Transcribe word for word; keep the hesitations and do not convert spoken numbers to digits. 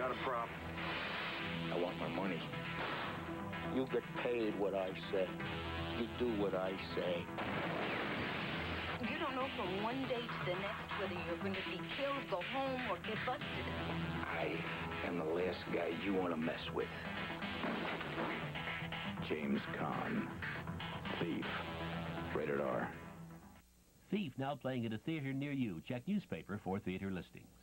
got a problem. I want my money. You get paid what I say. You do what I say. You don't know from one day to the next whether you're going to be killed, go home, or get busted. I am the last guy you want to mess with. James Caan. Thief. Rated R. Thief now playing at a theater near you. Check newspaper for theater listings.